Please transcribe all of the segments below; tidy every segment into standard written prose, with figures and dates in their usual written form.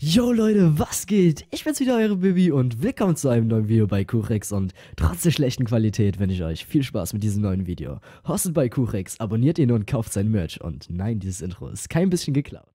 Yo Leute, was geht? Ich bin's wieder, eure Bibi und willkommen zu einem neuen Video bei Kurex und trotz der schlechten Qualität wünsche ich euch viel Spaß mit diesem neuen Video. Hostet bei Kurex, abonniert ihn und kauft sein Merch und nein, dieses Intro ist kein bisschen geklaut.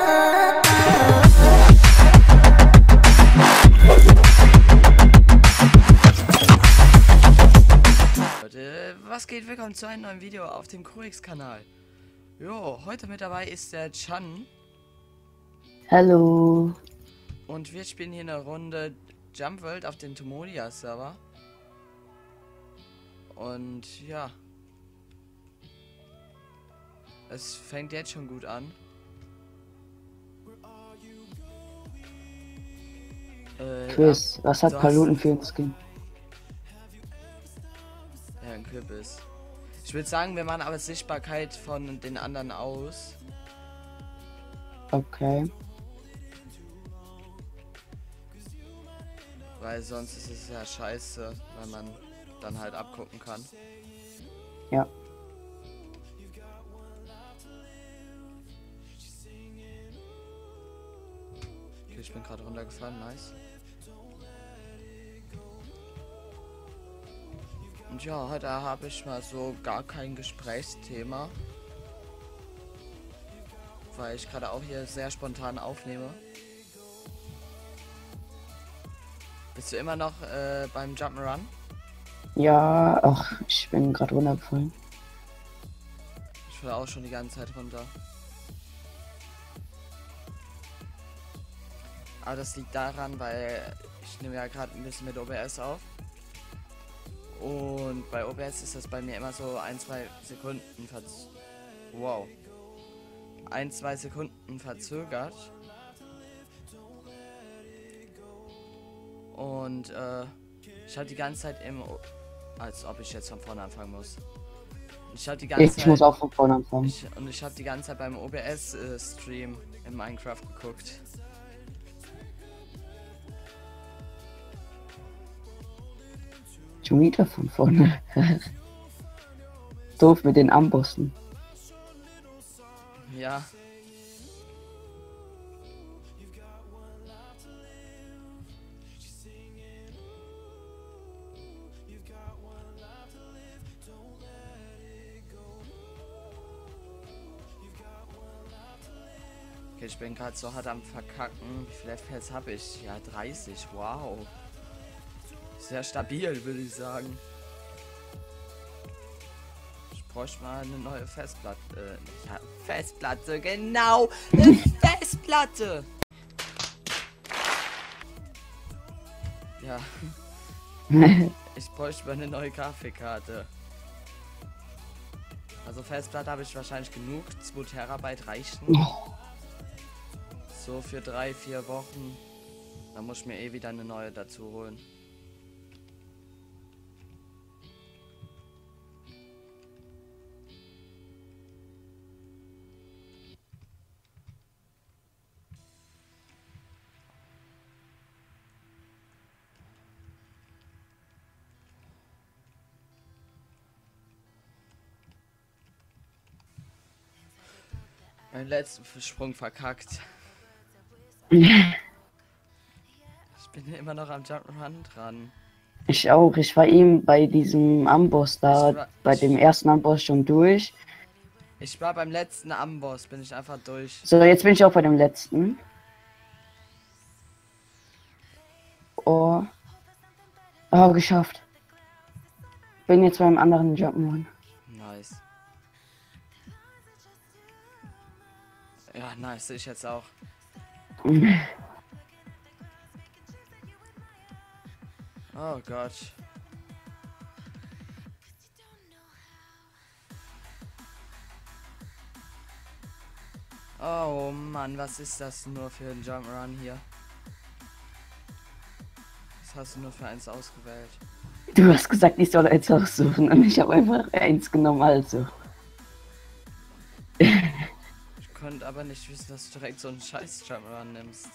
Leute, was geht? Willkommen zu einem neuen Video auf dem Kurex-Kanal. Jo, heute mit dabei ist der Chan. Hallo. Und wir spielen hier eine Runde Jump World auf dem Tomodia Server. Und ja. Es fängt jetzt schon gut an. Chris, was hat du Paluten für uns Skin? Ja, ein Kürbis. Ich würde sagen, wir machen aber Sichtbarkeit von den anderen aus. Okay. Weil sonst ist es ja scheiße, weil man dann halt abgucken kann. Ja. Okay, ich bin gerade runtergefallen, nice. Und ja, heute habe ich mal so gar kein Gesprächsthema. Weil ich gerade auch hier sehr spontan aufnehme. Bist du immer noch beim Jump'n'Run? Ja, ach, ich bin gerade runtergefallen. Ich will auch schon die ganze Zeit runter. Aber das liegt daran, weil ich nehme ja gerade ein bisschen mit OBS auf. Und bei OBS ist das bei mir immer so 1-2 Sekunden wow. 1-2 Sekunden verzögert. Und ich habe die ganze Zeit als ob ich jetzt von vorne anfangen muss. Ich habe die ganze Zeit. Ich muss auch von vorne anfangen. Ich habe die ganze Zeit beim OBS Stream in Minecraft geguckt. Schon wieder von vorne. Doof mit den Ambossen. Ja. Okay, ich bin gerade so hart am Verkacken. Wie viele FPS habe ich? Ja, 30. Wow. Sehr stabil, würde ich sagen. Ich bräuchte mal eine neue Festplatte. Ja, Festplatte, genau. Eine Festplatte. Ja. Ich bräuchte mal eine neue Grafikkarte. Also Festplatte habe ich wahrscheinlich genug. 2 Terabyte reichen. So für 3-4 Wochen. Dann muss ich mir eh wieder eine neue dazu holen. Mein letzten Sprung verkackt. Ich bin immer noch am Jump'n'Run dran. Ich auch. Ich war eben bei diesem Amboss da, bei dem ersten Amboss schon durch. Ich war beim letzten Amboss, bin ich einfach durch. So, jetzt bin ich auch bei dem letzten. Oh. Oh, geschafft. Bin jetzt beim anderen Jump'n'Run. Nice. Ja, nice, ich jetzt auch. Oh Gott. Oh Mann, was ist das nur für ein Jump'n'Run hier? Was hast du nur für eins ausgewählt? Du hast gesagt, ich soll eins aussuchen und ich habe einfach eins genommen, also. Ich konnte aber nicht wissen, dass du direkt so einen scheiß Jump'n'Run nimmst.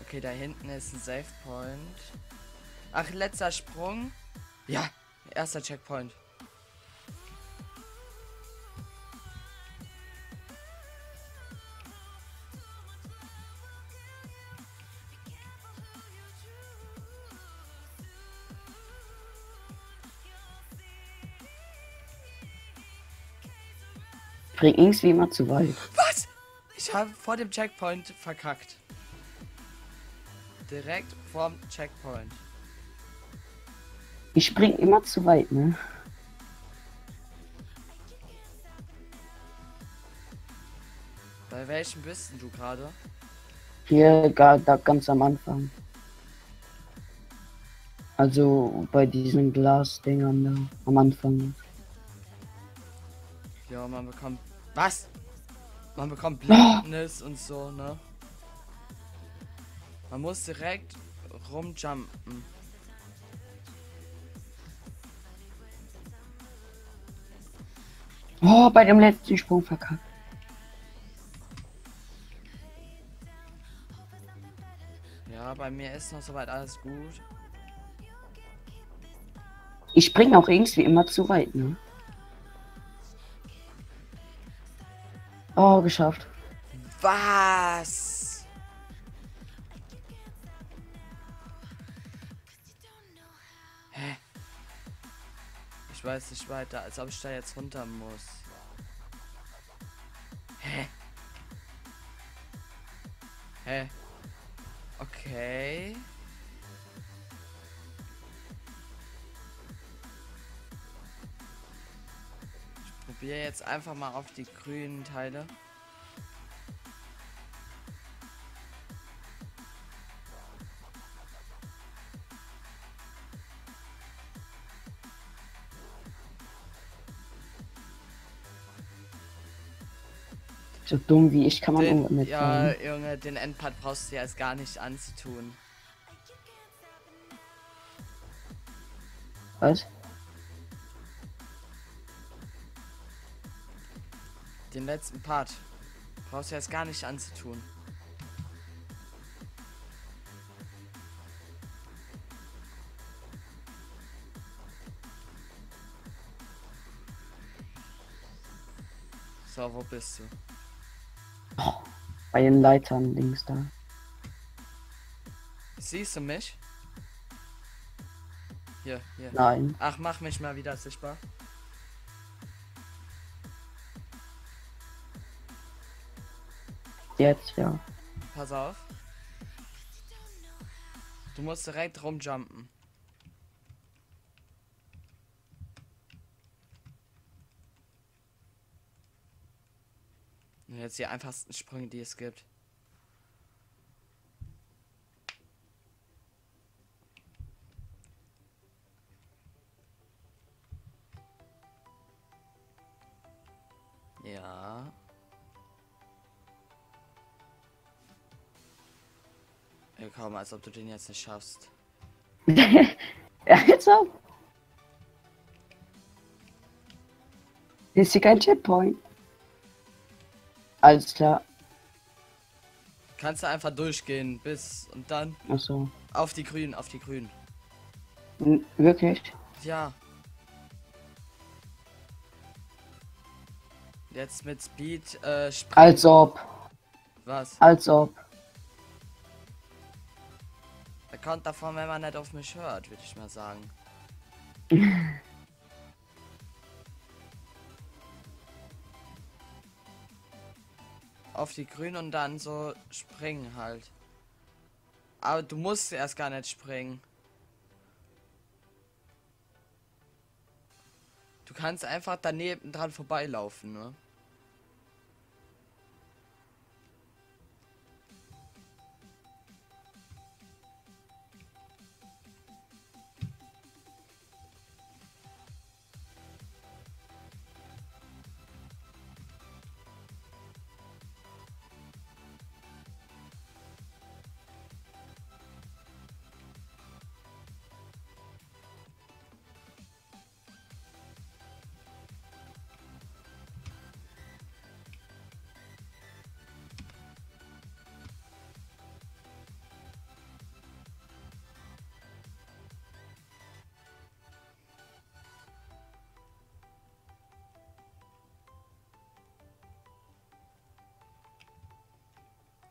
Okay, da hinten ist ein Save Point. Ach, letzter Sprung. Ja, erster Checkpoint. Spring irgendwie immer zu weit. Was? Ich habe vor dem Checkpoint verkackt. Direkt vorm Checkpoint. Ich spring immer zu weit, ne? Bei welchem bist denn du gerade? Hier da ganz am Anfang. Also bei diesen Glasdingern da am Anfang. Ja, man bekommt. Was? Man bekommt Blindness und so, ne? Man muss direkt rumjumpen. Oh, bei dem letzten Sprung verkackt. Ja, bei mir ist noch soweit alles gut. Ich spring auch irgendwie immer zu weit, ne? Oh, geschafft. Was? Hä? Ich weiß nicht weiter, als ob ich da jetzt runter muss. Hä? Hä? Okay. Ich probiere jetzt einfach mal auf die grünen Teile. So dumm wie ich kann man Den, nicht ja, fahren. Junge, den Endpart brauchst du jetzt gar nicht anzutun. Was? Den letzten Part brauchst du jetzt gar nicht anzutun. So, wo bist du? Bei den Leitern links da. Siehst du mich? Hier, hier. Nein. Ach, mach mich mal wieder sichtbar. Jetzt, ja. Pass auf. Du musst direkt rumjumpen. Und jetzt die einfachsten Sprünge, die es gibt. Ja. Ja, kaum, als ob du den jetzt nicht schaffst. Ja, jetzt auch. Hier ist hier kein Checkpoint. Alles klar. Kannst du einfach durchgehen bis und dann Achso. auf die Grünen, auf die Grünen. Wirklich? Ja. Jetzt mit Speed springen. Als ob. Was? Als ob. Er kommt davon, wenn man nicht auf mich hört, würde ich mal sagen. Auf die Grünen und dann so springen halt. Aber du musst erst gar nicht springen. Du kannst einfach daneben dran vorbeilaufen, ne?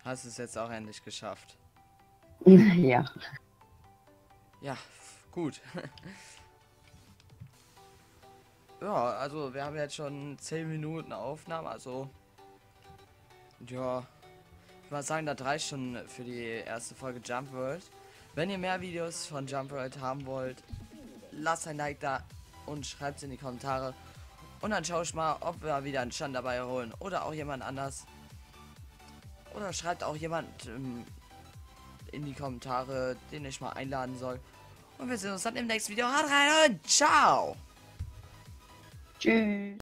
hast es jetzt auch endlich geschafft. Ja. Ja, gut. Ja, also wir haben jetzt schon 10 Minuten Aufnahme, also ja, ich würde sagen, das reicht schon für die erste Folge Jump World. Wenn ihr mehr Videos von Jump World haben wollt, lasst ein Like da und schreibt es in die Kommentare. Und dann schaue ich mal, ob wir wieder einen Stand dabei holen oder auch jemand anders. Oder schreibt auch jemand in die Kommentare, den ich mal einladen soll. Und wir sehen uns dann im nächsten Video. Haut rein und ciao! Tschüss.